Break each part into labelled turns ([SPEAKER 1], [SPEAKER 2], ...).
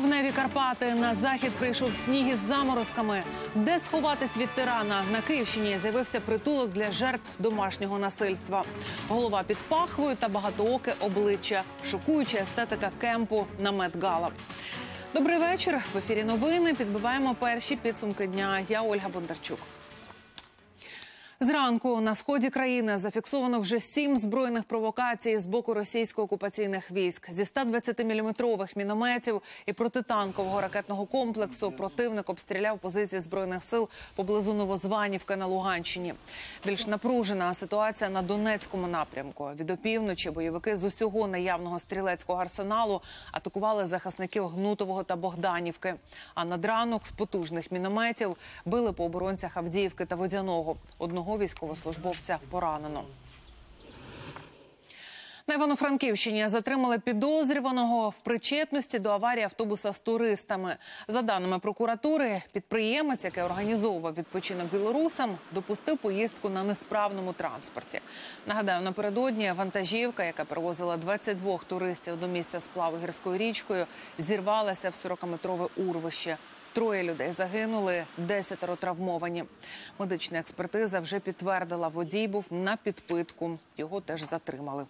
[SPEAKER 1] Травневі Карпати. На захід прийшов сніг із заморозками. Де сховатись від тирана? На Київщині з'явився притулок для жертв домашнього насильства. Голова під пахвою та багатооке обличчя. Шокуюча естетика кемпу на Мет-Гала. Добрий вечір. В ефірі новини. Підбиваємо перші підсумки дня. Я Ольга Бондарчук. Зранку на сході країни зафіксовано вже 7 збройних провокацій з боку російсько-окупаційних військ. Зі 120-мм мінометів і протитанкового ракетного комплексу противник обстріляв позиції Збройних сил поблизу Новозванівки на Луганщині. Більш напружена ситуація на Донецькому напрямку. Від опівночі бойовики з усього наявного стрілецького арсеналу атакували захисників Гнутового та Богданівки. А над ранок з потужних мінометів били по оборонцях Авдіївки та Водяного. Одного військовослужбовця поранено. На Івано-Франківщині затримали підозрюваного в причетності до аварії автобуса з туристами. За даними прокуратури, підприємець, який організовував відпочинок білорусам, допустив поїздку на несправному транспорті. Нагадаю, напередодні вантажівка, яка перевозила 22 туристів до місця сплаву гірською річкою, зірвалася в 40-метрове урвище. 3 людей загинули, 10 травмовані. Медична експертиза вже підтвердила, водій був на підпитку. Його теж затримали.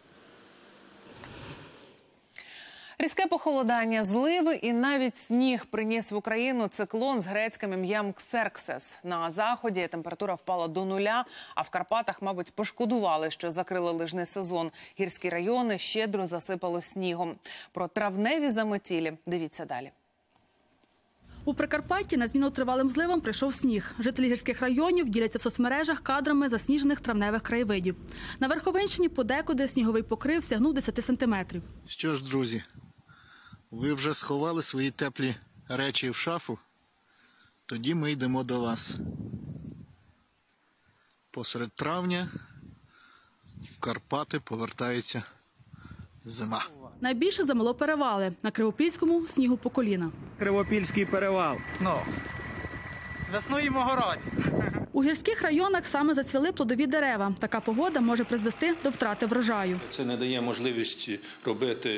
[SPEAKER 1] Різке похолодання, зливи і навіть сніг приніс в Україну циклон з грецьким ім'ям Ксерксес. На заході температура впала до 0, а в Карпатах, мабуть, пошкодували, що закрили лижний сезон. Гірські райони щедро засипало снігом. Про травневі заметілі дивіться далі.
[SPEAKER 2] У Прикарпатті на зміну тривалим зливам прийшов сніг. Жителі гірських районів діляться в соцмережах кадрами засніжених травневих краєвидів. На Верховинщині подекуди сніговий покрив сягнув 10 сантиметрів.
[SPEAKER 3] Що ж, друзі, ви вже сховали свої теплі речі в шафу? Тоді ми йдемо до вас. Посеред травня в Карпати повертається зима.
[SPEAKER 2] Найбільше замело перевали. На Кривопільському снігу по коліна.
[SPEAKER 4] Кривопільський перевал. Веснуємо городі.
[SPEAKER 2] У гірських районах саме зацвіли плодові дерева. Така погода може призвести до втрати врожаю.
[SPEAKER 5] Це не дає можливість робити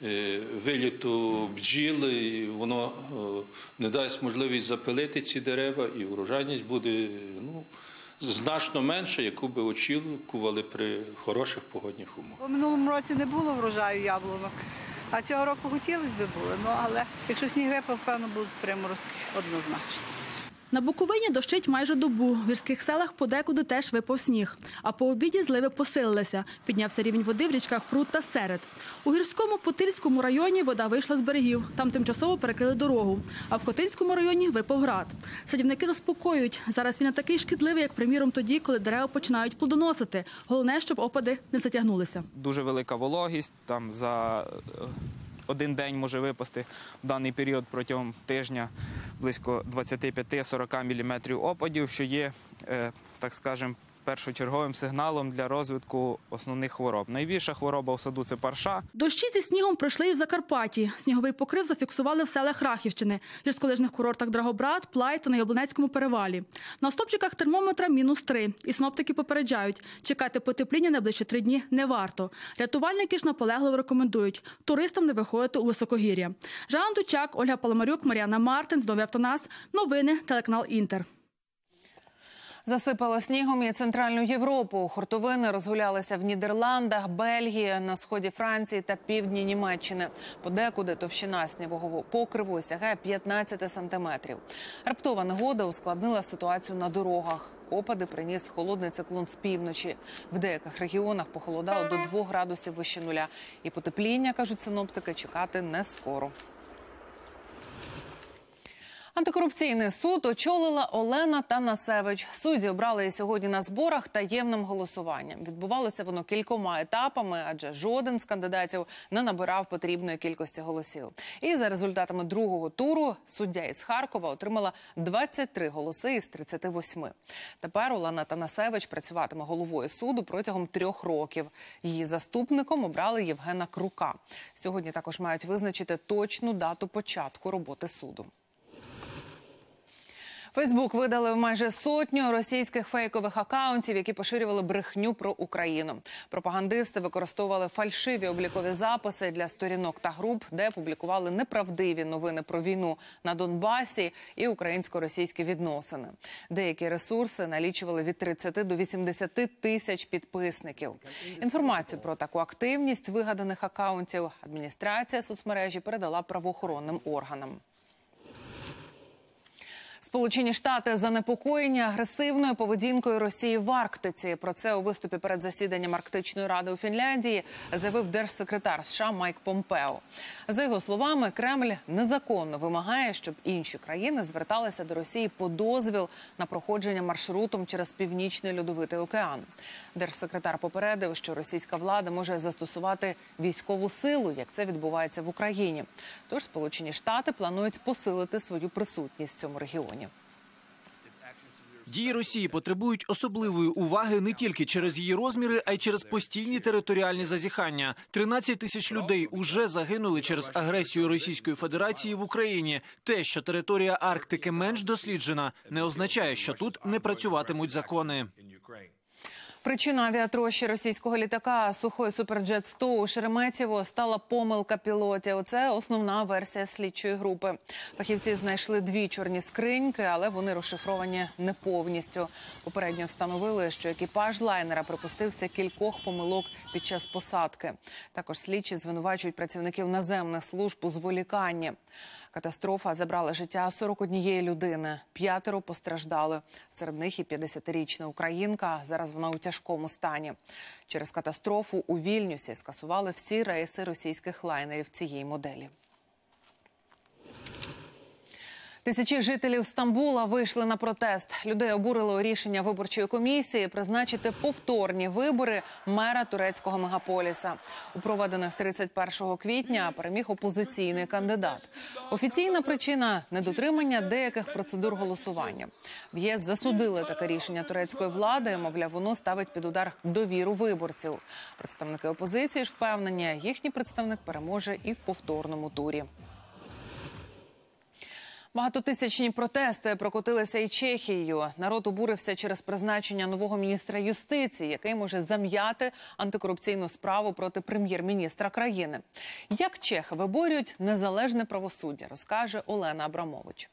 [SPEAKER 5] виліту бджіл, і воно не дасть можливість запилити ці дерева, і врожайність буде значно менше, яку би очікували при хороших погодних умовах.
[SPEAKER 6] У минулому році не було врожаю яблунок, а цього року хотілося б було. Але якщо сніг випав, певно, будуть приморозки однозначно.
[SPEAKER 2] На Буковині дощить майже добу. В гірських селах подекуди теж випав сніг. А по обіді зливи посилилися. Піднявся рівень води в річках Прут та Серед. У гірському Путильському районі вода вийшла з берегів. Там тимчасово перекрили дорогу. А в Хотинському районі випав град. Садівники заспокоюють. Зараз він не такий шкідливий, як, приміром, тоді, коли дерева починають плодоносити. Головне, щоб опади не затягнулися.
[SPEAKER 7] Дуже велика вологість. Там за один день може випасти в даний період протягом тижня близько 25-40 мм опадів, що є, так скажемо, першочерговим сигналом для розвитку основних хвороб. Найбільша хвороба у саду – це парша.
[SPEAKER 2] Дощі зі снігом пройшли і в Закарпатті. Сніговий покрив зафіксували в селах Рахівщини, гірськолижних курортах Драгобрат, Плай та на Яблунецькому перевалі. На стопчиках термометра -3. І синоптики попереджають, чекати потепління найближчі 3 дні не варто. Рятувальники ж наполегливо рекомендують туристам не виходити у високогір'я. Жанна Дучак, Ольга Паламарюк, Мар'яна Мартин, Новий Автонас. Новини, телеканал Інтер.
[SPEAKER 1] Засипало снігом і Центральну Європу. Хуртовини розгулялися в Нідерландах, Бельгії, на сході Франції та півдні Німеччини. Подекуди товщина снігового покриву сягає 15 сантиметрів. Раптова негода ускладнила ситуацію на дорогах. Опади приніс холодний циклон з півночі. В деяких регіонах похолодало до 2 градусів вище нуля. І потепління, кажуть синоптики, чекати не скоро. Антикорупційний суд очолила Олена Танасевич. Судді обрали її сьогодні на зборах таємним голосуванням. Відбувалося воно кількома етапами, адже жоден з кандидатів не набирав потрібної кількості голосів. І за результатами другого туру суддя із Харкова отримала 23 голоси із 38. Тепер Олена Танасевич працюватиме головою суду протягом 3 років. Її заступником обрали Євгена Крука. Сьогодні також мають визначити точну дату початку роботи суду. Фейсбук видалив майже сотню російських фейкових акаунтів, які поширювали брехню про Україну. Пропагандисти використовували фальшиві облікові записи для сторінок та груп, де публікували неправдиві новини про війну на Донбасі і українсько-російські відносини. Деякі ресурси налічували від 30 до 80 тисяч підписників. Інформацію про таку активність вигаданих акаунтів адміністрація соцмережі передала правоохоронним органам. Сполучені Штати занепокоєні агресивною поведінкою Росії в Арктиці. Про це у виступі перед засіданням Арктичної ради у Фінляндії заявив держсекретар США Майк Помпео. За його словами, Кремль незаконно вимагає, щоб інші країни зверталися до Росії по дозвіл на проходження маршрутом через Північний Льодовитий океан. Держсекретар попередив, що російська влада може застосувати військову силу, як це відбувається в Україні. Тож Сполучені Штати планують посилити свою присутність в цьому регіоні.
[SPEAKER 8] Дії Росії потребують особливої уваги не тільки через її розміри, а й через постійні територіальні зазіхання. 13 тисяч людей уже загинули через агресію Російської Федерації в Україні. Те, що територія Арктики менш досліджена, не означає, що тут не працюватимуть закони.
[SPEAKER 1] Причиною авіатрощі російського літака Сухой Суперджет-100 у Шереметьєво стала помилка пілотів. Це основна версія слідчої групи. Фахівці знайшли 2 чорні скриньки, але вони розшифровані не повністю. Попередньо встановили, що екіпаж лайнера припустився кількох помилок під час посадки. Також слідчі звинувачують працівників наземних служб у зволіканні. Катастрофа забрала життя 41 людини, 5 постраждали. Серед них і 50-річна українка, зараз вона у тяжкому стані. Через катастрофу у Вільнюсі скасували всі рейси російських лайнерів цієї моделі. Тисячі жителів Стамбула вийшли на протест. Людей обурило рішення виборчої комісії призначити повторні вибори мера турецького мегаполіса. У проведених 31 квітня переміг опозиційний кандидат. Офіційна причина – недотримання деяких процедур голосування. В ЄС засудили таке рішення турецької влади, мовляв, воно ставить під удар довіру виборців. Представники опозиції ж впевнені, їхній представник переможе і в повторному турі. Багатотисячні протести прокотилися і Чехією. Народ обурився через призначення нового міністра юстиції, який може зам'яти антикорупційну справу проти прем'єр-міністра країни. Як чехи виборюють незалежне правосуддя, розкаже Олена Абрамович.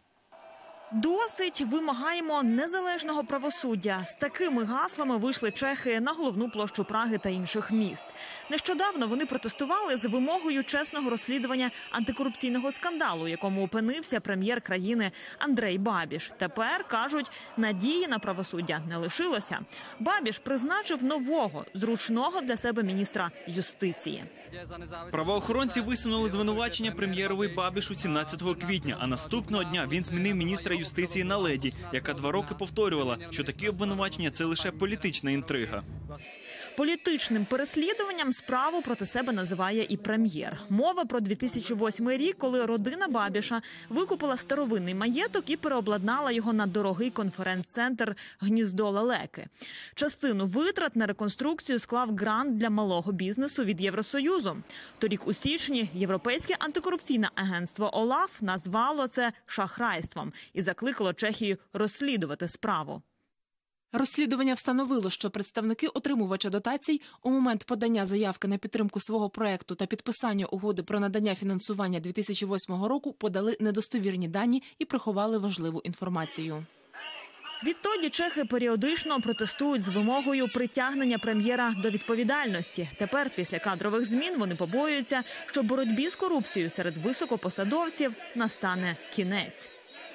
[SPEAKER 9] Досить, вимагаємо незалежного правосуддя. З такими гаслами вийшли чехи на головну площу Праги та інших міст. Нещодавно вони протестували з вимогою чесного розслідування антикорупційного скандалу, якому опинився прем'єр країни Андрей Бабіш. Тепер, кажуть, надії на правосуддя не лишилося. Бабіш призначив нового, зручного для себе міністра юстиції.
[SPEAKER 10] Правоохоронці висунули звинувачення прем'єрові Бабішу 17 квітня, а наступного дня він змінив міністра юстиції на леді, яка 2 роки повторювала, що такі обвинувачення – це лише політична інтрига.
[SPEAKER 9] Політичним переслідуванням справу проти себе називає і прем'єр. Мова про 2008 рік, коли родина Бабіша викупила старовинний маєток і переобладнала його на дорогий конференц-центр «Гніздо лелеки». Частину витрат на реконструкцію склав грант для малого бізнесу від Євросоюзу. Торік у січні Європейське антикорупційне агентство ОЛАФ назвало це шахрайством і закликало Чехію розслідувати справу.
[SPEAKER 11] Розслідування встановило, що представники отримувача дотацій у момент подання заявки на підтримку свого проекту та підписання угоди про надання фінансування 2008 року подали недостовірні дані і приховали важливу інформацію.
[SPEAKER 9] Відтоді чехи періодично протестують з вимогою притягнення прем'єра до відповідальності. Тепер, після кадрових змін, вони побоюються, що боротьбі з корупцією серед високопосадовців настане кінець.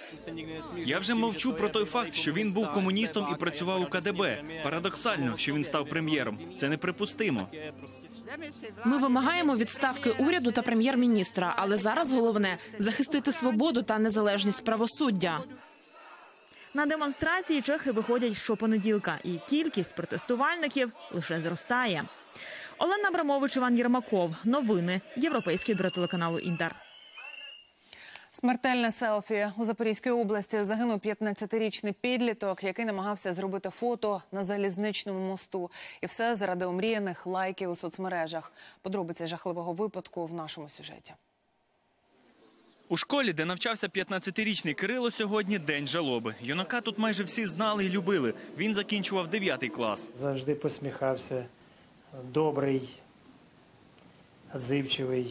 [SPEAKER 10] Я вже мовчу про той факт, що він був комуністом і працював у КДБ. Парадоксально, що він став прем'єром. Це неприпустимо.
[SPEAKER 11] Ми вимагаємо відставки уряду та прем'єр-міністра, але зараз головне – захистити свободу та незалежність правосуддя.
[SPEAKER 9] На демонстрації чехи виходять щопонеділка, і кількість протестувальників лише зростає. Олена Абрамович, Іван Єрмаков. Новини. Європейський бюро телеканалу «Інтер».
[SPEAKER 1] Смертельне селфі. У Запорізькій області загинув 15-річний підліток, який намагався зробити фото на залізничному мосту. І все заради омріяних лайків у соцмережах. Подробиці жахливого випадку в нашому сюжеті.
[SPEAKER 10] У школі, де навчався 15-річний Кирило, сьогодні день жалоби. Юнака тут майже всі знали і любили. Він закінчував 9 клас.
[SPEAKER 12] Завжди посміхався, добрий, отзивчивий.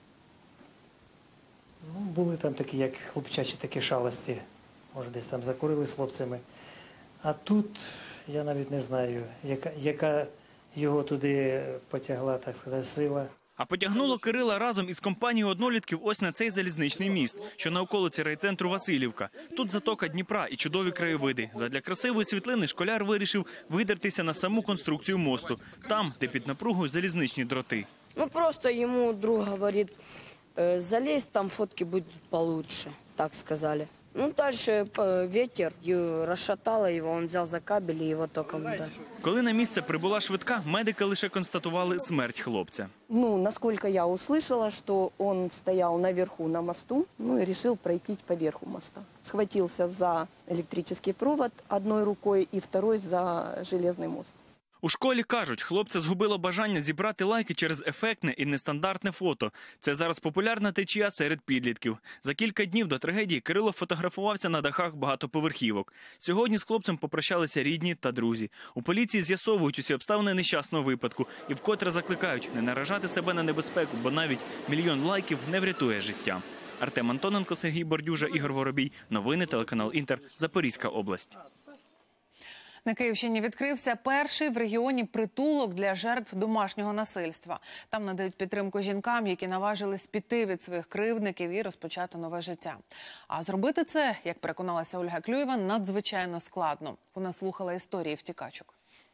[SPEAKER 12] Ну, були там такі, як хлопчачі такі шалості. Може, десь там закурили з хлопцями. А тут, я навіть не знаю, яка його туди потягла, так сказати, сила.
[SPEAKER 10] А потягнуло Кирила разом із компанією однолітків ось на цей залізничний міст, що на околиці райцентру Василівка. Тут затока Дніпра і чудові краєвиди. Задля красивої світлини школяр вирішив видертися на саму конструкцію мосту. Там, де під напругою залізничні дроти.
[SPEAKER 13] Ну, просто ему друг говорит, залезь, там фотки будут получше, так сказали. Ну, дальше ветер розшатало його, він взяв за кабель і його током ударив.
[SPEAKER 10] Коли на місце прибула швидка, медики лише констатували смерть хлопця.
[SPEAKER 14] Ну, насколько я услышала, что он стоял наверху на мосту, ну и решил пройти по верху моста. Схватился за электрический провод одной рукой и второй за железный мост.
[SPEAKER 10] У школі кажуть, хлопця згубило бажання зібрати лайки через ефектне і нестандартне фото. Це зараз популярна течія серед підлітків. За кілька днів до трагедії Кирило фотографувався на дахах багатоповерхівок. Сьогодні з хлопцем попрощалися рідні та друзі. У поліції з'ясовують усі обставини нещасного випадку і вкотре закликають не наражати себе на небезпеку, бо навіть мільйон лайків не врятує життя. Артем Антоненко, Сергій Бордюжа, Ігор Воробій. Новини, телеканал Інтер, Запорізька область.
[SPEAKER 1] На Київщині відкрився перший в регіоні притулок для жертв домашнього насильства. Там надають підтримку жінкам, які наважились піти від своїх кривдників і розпочати нове життя. А зробити це, як переконалася Ольга Клюєва, надзвичайно складно. Вона слухала історії втікачок.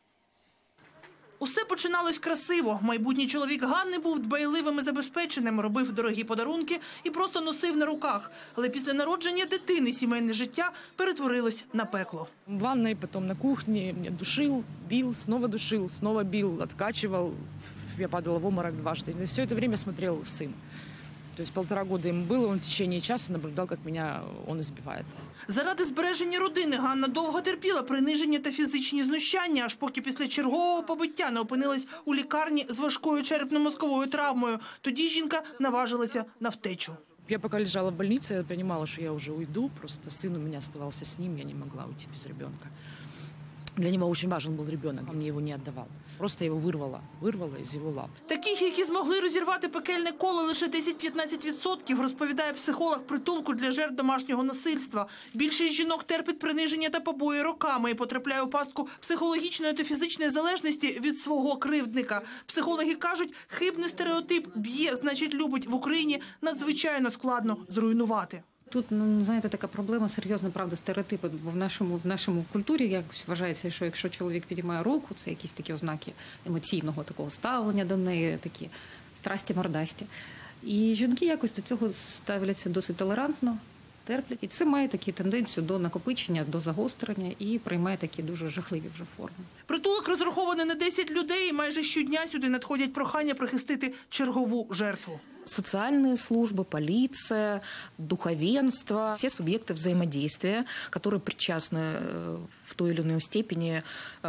[SPEAKER 15] Усе починалось красиво. Майбутній чоловік Ганни був дбайливим і забезпеченим, робив дорогі подарунки і просто носив на руках. Але після народження дитини сімейне життя перетворилось на пекло.
[SPEAKER 16] В ванной, потом на кухне, меня душил, бил, снова бил, откачивал. Я падала в обморок дважды. И все это время смотрел сын. То есть 1,5 года ему было, он в течение часа наблюдал, как меня он избивает.
[SPEAKER 15] Заради збереження родини Ганна довго терпіла приниження та фізичні знущання, аж поки після чергового побиття не опинилась у лікарні з важкою черепно-мозковою травмою. Тоді жінка наважилася на втечу.
[SPEAKER 16] Я пока лежала в больнице, я понимала, что я уже уйду, просто сын у меня оставался с ним, я не могла уйти без ребенка. Для него очень важен был ребенок, он мне его не отдавал. Просто его вырвала из его лап.
[SPEAKER 15] Таких, які змогли розірвати пекельне коло, лише 10-15%, розповідає психолог притулку для жертв домашнього насильства. Більшість жінок терпить приниження та побої роками і потрапляє у пастку психологічної та фізичної залежності від свого кривдника. Психологи кажуть, хибний стереотип «б'є, значить любить» в Україні надзвичайно складно зруйнувати.
[SPEAKER 17] Тут, знаєте, така проблема, серйозна, правда, стереотипи. Бо в нашому культурі якось вважається, що якщо чоловік підіймає руку, це якісь такі ознаки емоційного такого ставлення до неї, такі страсті мордасті. І жінки якось до цього ставляться досить толерантно, терплять. І це має таку тенденцію до накопичення, до загострення і приймає такі дуже жахливі вже форми.
[SPEAKER 15] Притулок розрахований на 10 людей, і майже щодня сюди надходять прохання прихистити чергову жертву.
[SPEAKER 18] Социальные службы, полиция, духовенство, все субъекты взаимодействия, которые причастны в той или иной степени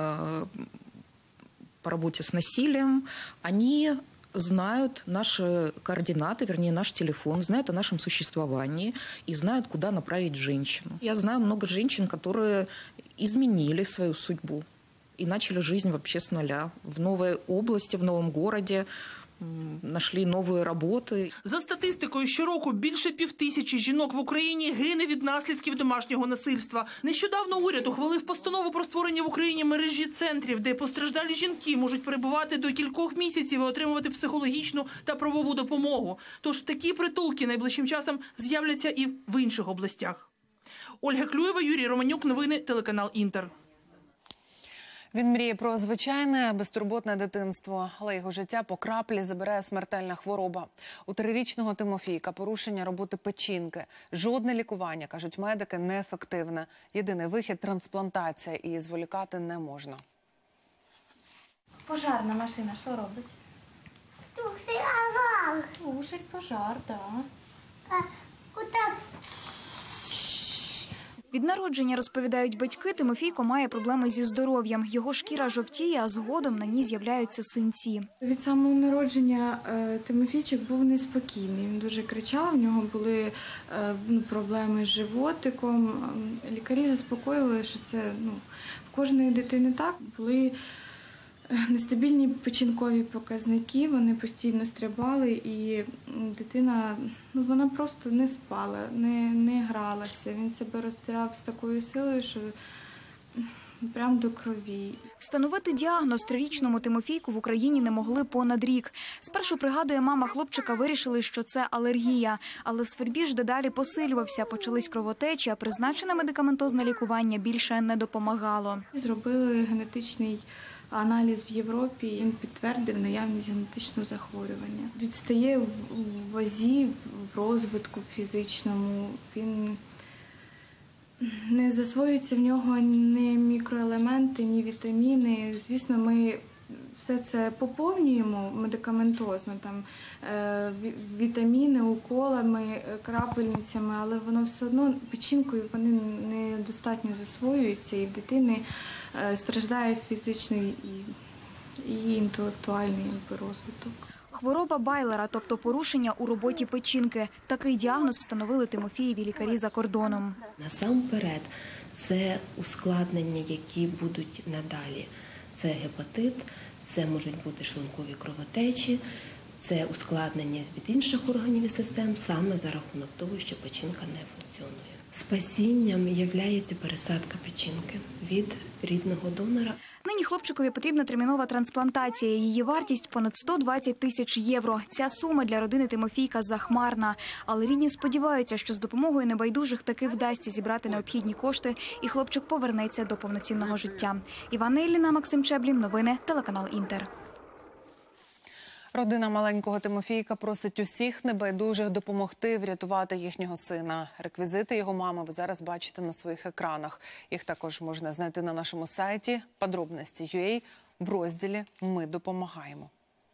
[SPEAKER 18] по работе с насилием, они знают наши координаты, вернее, наш телефон, знают о нашем существовании и знают, куда направить женщину. Я знаю много женщин, которые изменили свою судьбу и начали жизнь вообще с нуля. В новой области, в новом городе, знайшли нові роботи.
[SPEAKER 15] За статистикою, щороку більше 5000 жінок в Україні гине від наслідків домашнього насильства. Нещодавно уряд ухвалив постанову про створення в Україні мережі центрів, де постраждалі жінки можуть перебувати до кількох місяців і отримувати психологічну та правову допомогу. Тож такі притулки найближчим часом з'являться і в інших областях. Ольга Клюєва, Юрій Романюк, новини, телеканал Інтер.
[SPEAKER 1] Він мріє про звичайне, безтурботне дитинство, але його життя по краплі забирає смертельна хвороба. У 3-річного Тимофійка порушення роботи печінки. Жодне лікування, кажуть медики, неефективне. Єдиний вихід – трансплантація, і зволікати не можна.
[SPEAKER 19] Пожарна машина що робить? Тушить пожар, так.
[SPEAKER 20] Куди?
[SPEAKER 19] Від народження, розповідають батьки, Тимофійко має проблеми зі здоров'ям. Його шкіра жовтіє, а згодом на ній з'являються синці.
[SPEAKER 20] Від самого народження Тимофійчик був неспокійний. Він дуже кричав, в нього були проблеми з животиком. Лікарі заспокоювали, що це в кожної дитини так. Були нестабільні печінкові показники, вони постійно стрибали, і дитина вона просто не спала, не гралася. Він себе розтирав з такою силою, що прямо до крові.
[SPEAKER 19] Встановити діагноз 3-річному Тимофійку в Україні не могли понад рік. Спершу, пригадує мама хлопчика, вирішили, що це алергія. Але свербіж дедалі посилювався, почались кровотечі, а призначене медикаментозне лікування більше не допомагало.
[SPEAKER 20] Зробили генетичний аналіз в Європі, він підтвердив наявність генетичного захворювання. Відстає в вазі, в розвитку фізичному, він не засвоюються в нього ні мікроелементи, ні вітаміни. Звісно, ми все це поповнюємо медикаментозно, там, вітаміни, уколами, крапельницями, але воно все одно печінкою вони недостатньо засвоюються, і в дитини страждає фізичний і інтелектуальний розвиток.
[SPEAKER 19] Хвороба Байлера, тобто порушення у роботі печінки. Такий діагноз встановили Тимофієві лікарі за кордоном.
[SPEAKER 21] Насамперед, це ускладнення, які будуть надалі. Це гепатит, це можуть бути шлункові кровотечі, це ускладнення від інших органів і систем саме за рахунок того, що печінка не функціонує. Спасінням є пересадка печінки від рідного донора.
[SPEAKER 19] Нині хлопчикові потрібна термінова трансплантація. Її вартість – понад 120 тисяч євро. Ця сума для родини Тимофійка захмарна. Але рідні сподіваються, що з допомогою небайдужих таки вдасться зібрати необхідні кошти, і хлопчик повернеться до повноцінного життя. Іванна Ілліна, Максим Чеблін. Новини, телеканал «Інтер».
[SPEAKER 1] Родина маленького Тимофійка просить усіх небайдужих допомогти врятувати їхнього сина. Реквізити його мами ви зараз бачите на своїх екранах. Їх також можна знайти на нашому сайті подробності.ua в розділі «Ми допомагаємо».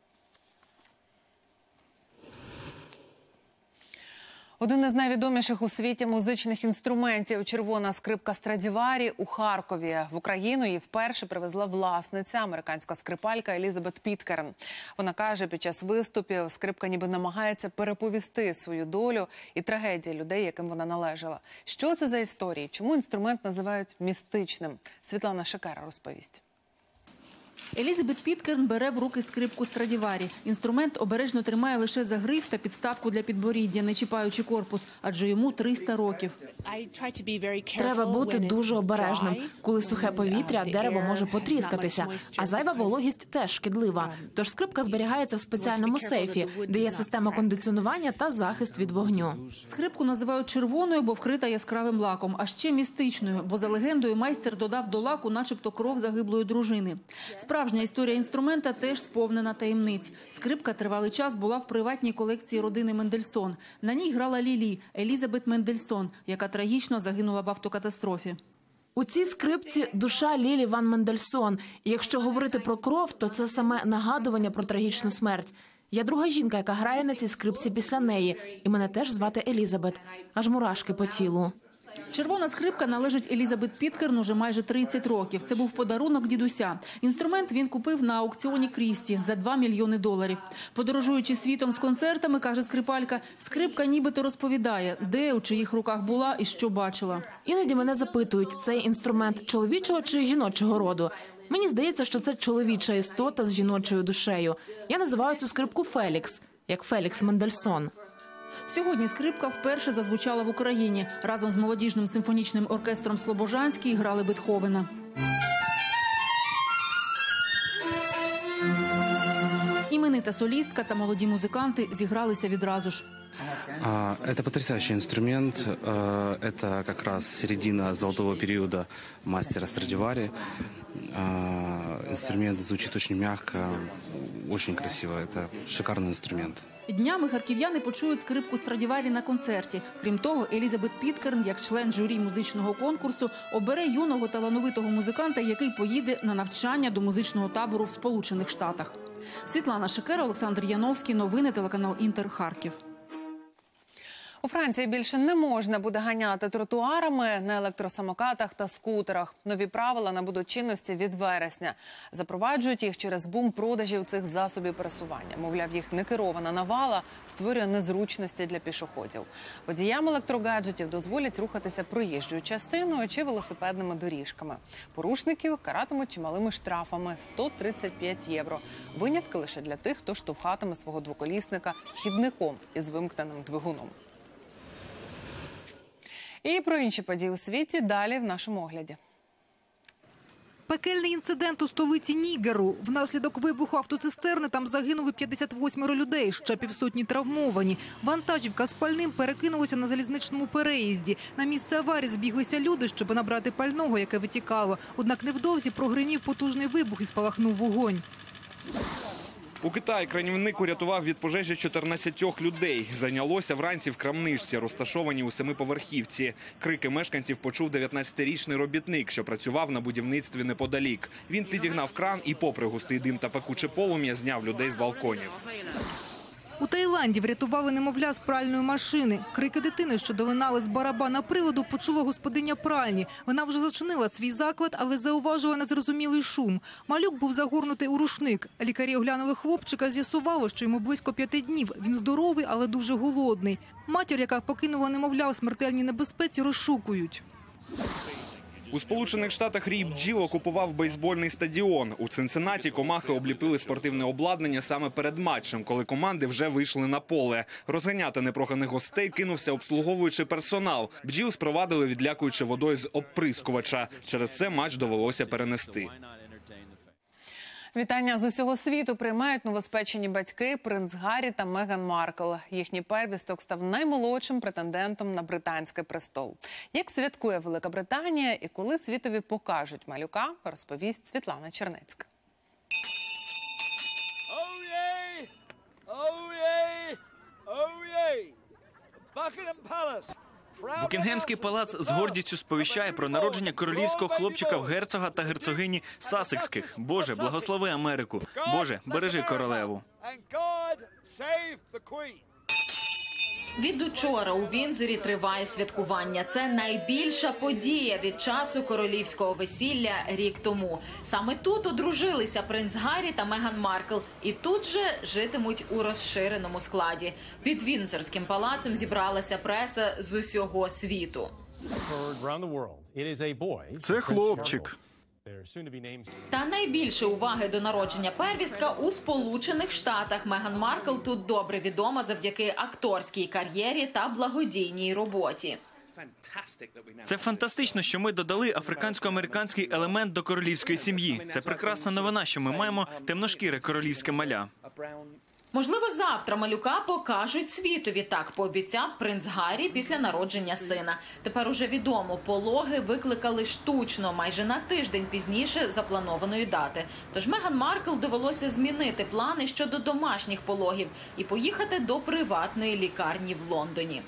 [SPEAKER 1] Один із найвідоміших у світі музичних інструментів – червона скрипка Страдіварі у Харкові. В Україну її вперше привезла власниця, американська скрипалька Елізабет Піткерн. Вона каже, під час виступів скрипка ніби намагається переповісти свою долю і трагедії людей, яким вона належала. Що це за історії? Чому інструмент називають містичним? Світлана Шекера розповість.
[SPEAKER 22] Елізабет Піткерн бере в руки скрипку Страдіварі. Інструмент обережно тримає лише за гриф та підставку для підборіддя, не чіпаючи корпус, адже йому 300 років.
[SPEAKER 11] Треба бути дуже обережним. Коли сухе повітря, дерево може потріскатися, а зайва вологість теж шкідлива. Тож скрипка зберігається в спеціальному сейфі, де є система кондиціонування та захист від вогню.
[SPEAKER 22] Скрипку називають червоною, бо вкрита яскравим лаком, а ще містичною, бо за легендою майстер додав до лаку начебто кров загиблої дружини. Справжня історія інструмента теж сповнена таємниць. Скрипка тривалий час була в приватній колекції родини Мендельсон. На ній грала Лілі, Елізабет Мендельсон, яка трагічно загинула в автокатастрофі.
[SPEAKER 11] У цій скрипці душа Лілі Ван Мендельсон. І якщо говорити про кров, то це саме нагадування про трагічну смерть. Я друга жінка, яка грає на цій скрипці після неї. І мене теж звати Елізабет. Аж мурашки по тілу.
[SPEAKER 22] Червона скрипка належить Елізабет Піткерн уже майже 30 років. Це був подарунок дідуся. Інструмент він купив на аукціоні Крісті за $2 мільйони. Подорожуючи світом з концертами, каже скрипалька, скрипка нібито розповідає, де, у чиїх руках була і що бачила.
[SPEAKER 11] Іноді мене запитують, цей інструмент чоловічого чи жіночого роду. Мені здається, що це чоловіча істота з жіночою душею. Я називаю цю скрипку Фелікс, як Фелікс Мендельсон.
[SPEAKER 22] Сьогодні скрипка вперше зазвучала в Україні. Разом з молодіжним симфонічним оркестром «Слобожанський» грали Бетховена. Іменита солістка та молоді музиканти зігралися відразу ж.
[SPEAKER 23] Это потрясающий инструмент. Это как раз середина золотого периода мастера Страдивари. Инструмент звучит очень мягко, очень красиво. Это шикарный инструмент.
[SPEAKER 22] Днями харків'яни почують скрипку Страдіварі на концерті. Крім того, Елізабет Піткерн, як член журі музичного конкурсу, обере юного талановитого музиканта, який поїде на навчання до музичного табору в Сполучених Штатах. Світлана Шекера, Олександр Яновський. Новини, телеканал «Інтер», Харків.
[SPEAKER 1] У Франції більше не можна буде ганяти тротуарами на електросамокатах та скутерах. Нові правила набудуть чинності від вересня. Запроваджують їх через бум продажів цих засобів пересування. Мовляв, їх некерована навала створює незручності для пішоходів. Водіям електрогаджетів дозволять рухатися проїжджою частиною чи велосипедними доріжками. Порушників каратимуть чималими штрафами – 135 євро. Винятки лише для тих, хто штовхатиме свого двоколісника хідником із вимкненим двигуном. І про інші події у світі далі в нашому огляді.
[SPEAKER 3] Пекельний інцидент у столиці Нігеру. Внаслідок вибуху автоцистерни там загинули 58 людей, ще півсотні травмовані. Вантажівка з пальним перекинулася на залізничному переїзді. На місце аварії збіглися люди, щоб набрати пального, яке витікало. Однак невдовзі прогримів потужний вибух і спалахнув вогонь.
[SPEAKER 4] У Китаї кранівник урятував від пожежі 14 людей. Зайнялося вранці в крамничці, розташованій у 7-поверхівці. Крики мешканців почув 19-річний робітник, що працював на будівництві неподалік. Він підігнав кран і, попри густий дим та пекуче полум'я, зняв людей з балконів.
[SPEAKER 3] У Таїланді врятували немовля з пральної машини. Крики дитини, що долинали з барабана приводу, почула господиня пральні. Вона вже зачинила свій заклад, але зауважила незрозумілий шум. Малюк був загорнутий у рушник. Лікарі оглянули хлопчика, з'ясувало, що йому близько 5 днів. Він здоровий, але дуже голодний. Матір, яка покинула немовля у смертельній небезпеці, розшукують.
[SPEAKER 4] У Сполучених Штатах рій бджіл окупував бейсбольний стадіон. У Цинциннаті комахи обліпили спортивне обладнання саме перед матчем, коли команди вже вийшли на поле. Розганяти непроханих гостей кинувся обслуговуючий персонал. Бджіл спровадили, відлякуючи водою з обприскувача. Через це матч довелося перенести.
[SPEAKER 1] Вітання з усього світу приймають новоспечені батьки принц Гаррі та Меган Маркл. Їхній первісток став наймолодшим претендентом на британський престол. Як святкує Велика Британія і коли світові покажуть малюка, розповість Світлана Чернецька.
[SPEAKER 10] Букінгемський палац з гордістю сповіщає про народження королівського хлопчика в герцога та герцогині Сассекських. Боже, благослови Америку. Боже, бережи королеву.
[SPEAKER 5] Від учора у Віндзорі триває святкування. Це найбільша подія від часу королівського весілля рік тому. Саме тут одружилися принц Гаррі та Меган Маркл. І тут же житимуть у розширеному складі. Під Віндзорським палацом зібралася преса з усього світу.
[SPEAKER 24] Це хлопчик.
[SPEAKER 5] Та найбільше уваги до народження первістка у Сполучених Штатах. Меган Маркл тут добре відома завдяки акторській кар'єрі та благодійній роботі.
[SPEAKER 10] Це фантастично, що ми додали африкансько-американський елемент до королівської сім'ї. Це прекрасна новина, що ми маємо темношкіре королівське маля.
[SPEAKER 5] Можливо, завтра малюка покажуть світові, так пообіцяв принц Гаррі після народження сина. Тепер уже відомо, пологи викликали штучно, майже на тиждень пізніше запланованої дати. Тож Меган Маркл довелося змінити плани щодо домашніх пологів і поїхати до приватної лікарні в Лондоні.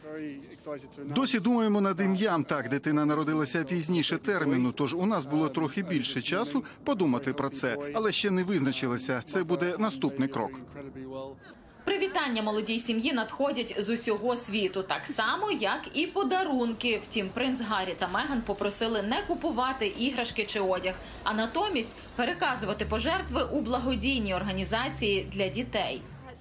[SPEAKER 24] Досі думаємо над ім'ям. Так, дитина народилася пізніше терміну, тож у нас було трохи більше часу подумати про це. Але ще не визначилися. Це буде наступний крок.
[SPEAKER 5] Привітання молодій сім'ї надходять з усього світу, так само, як і подарунки. Втім, принц Гаррі та Меган попросили не купувати іграшки чи одяг, а натомість переказувати пожертви у благодійні організації для дітей.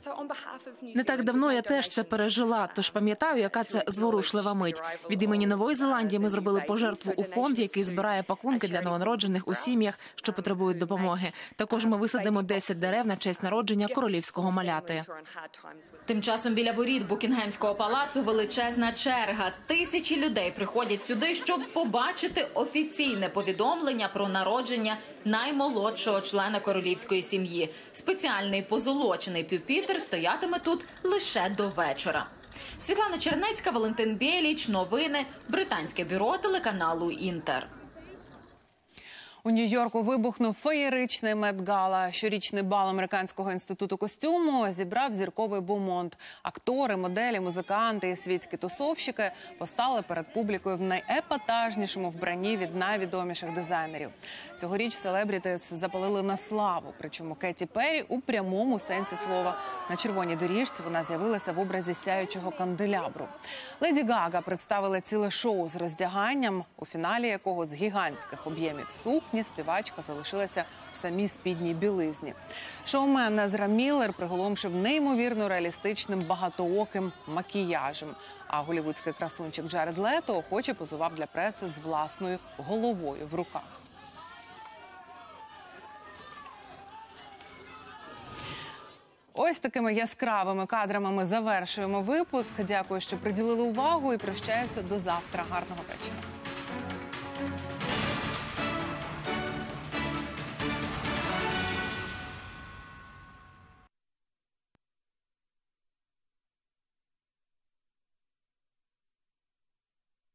[SPEAKER 11] Не так давно я теж це пережила, тож пам'ятаю, яка це зворушлива мить. Від імені Нової Зеландії ми зробили пожертву у фонд, який збирає пакунки для новонароджених у сім'ях, що потребують допомоги. Також ми висадимо 10 дерев на честь народження королівського маляти.
[SPEAKER 5] Тим часом біля воріт Букінгемського палацу величезна черга. Тисячі людей приходять сюди, щоб побачити офіційне повідомлення про народження наймолодшого члена королівської сім'ї. Спеціальний позолочений пюпітр стоятиме тут лише до вечора. Світлана Чернецька, Валентин Біліч, новини, британське бюро телеканалу «Інтер».
[SPEAKER 1] У Нью-Йорку вибухнув феєричний Мет-гала. Щорічний бал Американського інституту костюму зібрав зірковий бумонт. Актори, моделі, музиканти і світські тусовщики постали перед публікою в найепатажнішому вбранні від найвідоміших дизайнерів. Цьогоріч селебрітис запалили на славу, причому Кеті Перрі у прямому сенсі слова. На червоній доріжці вона з'явилася в образі сяючого канделябру. Леді Гага представила ціле шоу з роздяганням, у фіналі якого з гігантських об'ємів сукні співачка залишилася в самій спідній білизні. Шоумен Езра Міллер приголомшив неймовірно реалістичним багатооким макіяжем. А голівудський красунчик Джаред Лето охоче позував для преси з власною головою в руках. Ось такими яскравими кадрами ми завершуємо випуск. Дякую, що приділили увагу і прощаюся до завтра. Гарного вечора.